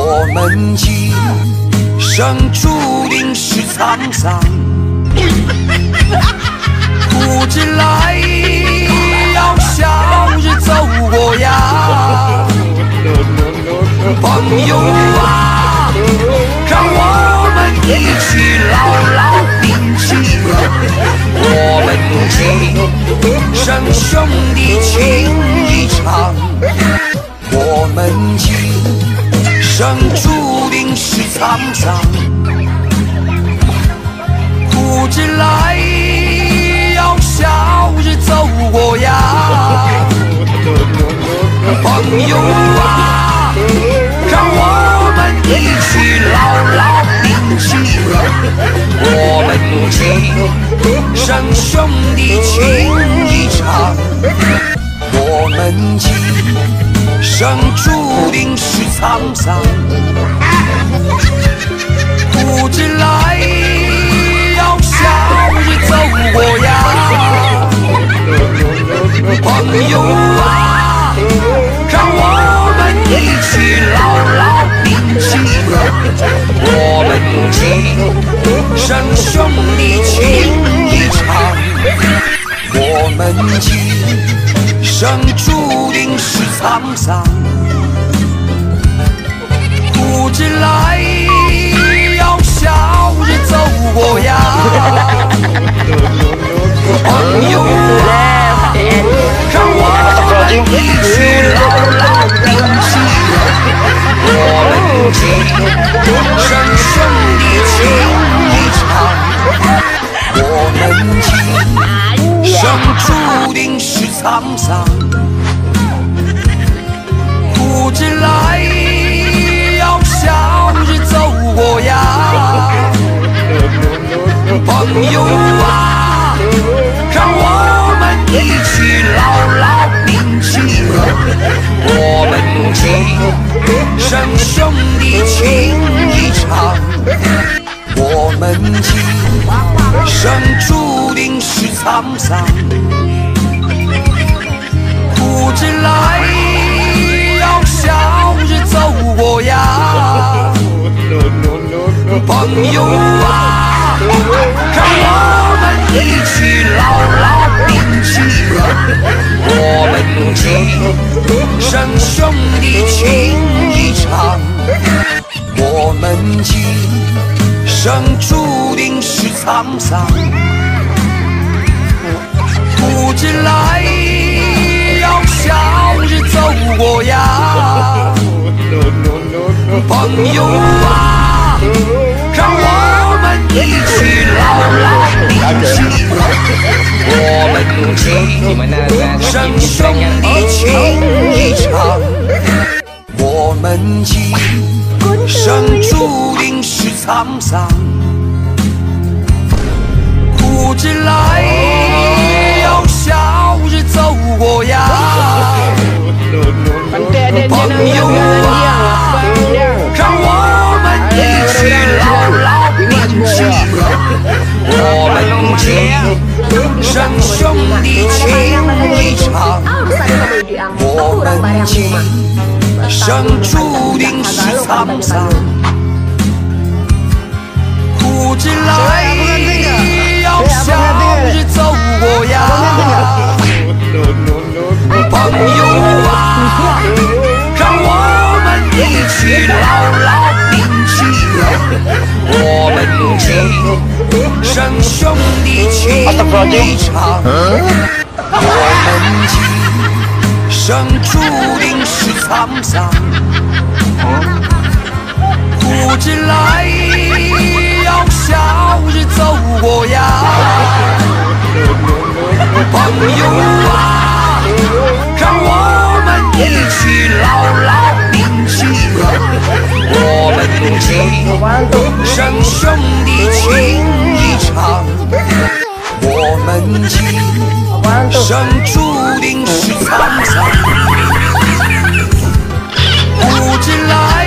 我们今生注定是沧桑，不知来要笑着走过呀。朋友啊，让我们一起牢牢铭记我们今生兄弟情一场，我们今生注定是沧桑，不知来要笑着走过呀。朋友啊，让我们一起牢牢铭记我们今生兄弟情一场，我们今生注定是沧桑，不知来要笑着走过呀。朋友啊，让我们一起牢牢铭记我们今生兄弟情一场，我们今生注定是沧桑，不知来要笑着走过呀。朋友啊，让我们一起牢牢铭记我们今生兄弟情一场，我们今生注定是沧桑，不知来要笑着走过呀。朋友啊，让我们一起牢牢铭记我们今生兄弟情一场，我们今生注定是沧桑，不知来要笑着走过呀。朋友啊，让我们一起牢牢铭记我们今生兄弟情一场，我们今生注定是沧桑，不知来要笑着走过呀。朋友啊，让我们一起牢牢铭记我们今生兄弟情一场，我们今生注定是沧桑，不知来要笑着走过呀。朋友啊，让我们一起牢牢铭记我们今生兄弟情一场，我们今生注定是沧桑，不知来要笑着走过呀。朋友啊，让我们一起牢牢铭记我们今生兄弟情一场，我们今生注定是沧桑，不知来要笑着走过呀。朋友啊，让我们一起牢牢铭记我们今生兄弟情一场，我们今生注定是沧桑，不知来